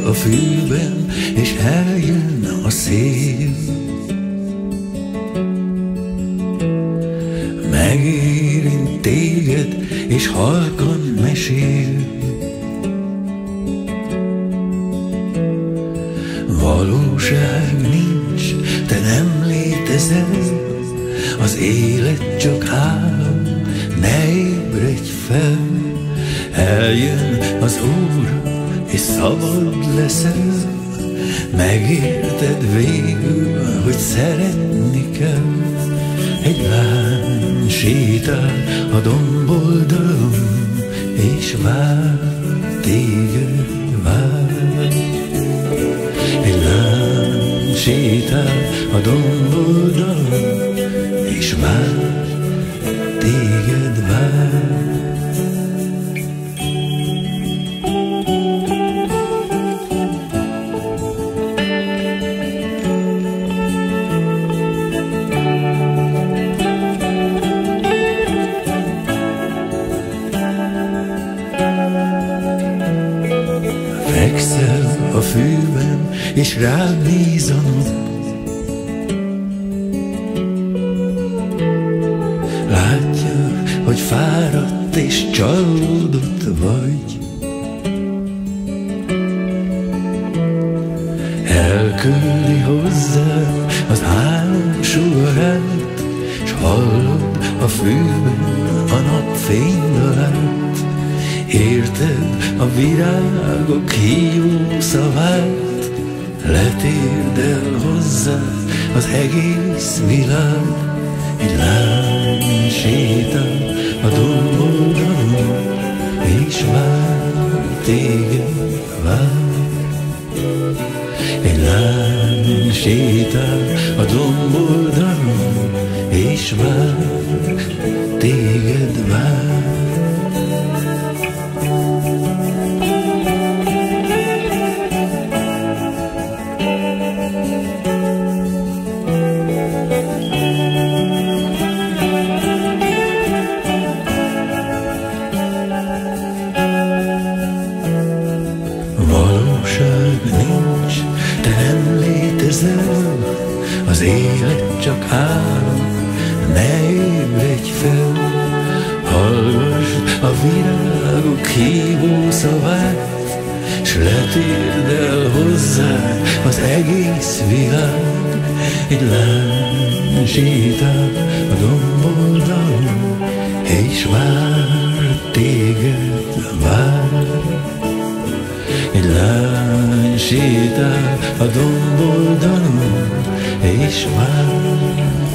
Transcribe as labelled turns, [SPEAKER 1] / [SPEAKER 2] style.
[SPEAKER 1] a fűben, és eljön a szél. Megérint téged, és halkan mesél. Valóság nincs, te nem létezel, az élet csak álom, ne ébredj fel. Eljön az Úr, és szabad leszel, megérted végül, hogy szeretni kell. Egy lány sétál a domboldalon, és vár, téged vár. Egy lány sétál a domboldalon, és vár, téged vár. Fekszel a fűben, és rád néz a nap. Látja, hogy fáradt és csalódott vagy. Elküldi hozzá az álom sugarát, s hallod a fűben a napfény dalát. Érted a virágok hívó szavát, letérdel hozzá az egész világ. Egy lány sétál a domboldalon, és vár, téged vár. Egy lány sétál a domboldalon, és vár, téged vár. Valóság nincs, te nem létezel, az élet csak álom, ne ébredj fel. Hallgassd a virágok hívó szavát, s letérdel hozzá az egész világ. Egy lány sétál a domboldalon, és vár, téged vár. Egy lány sétál a domboldalon, és vár,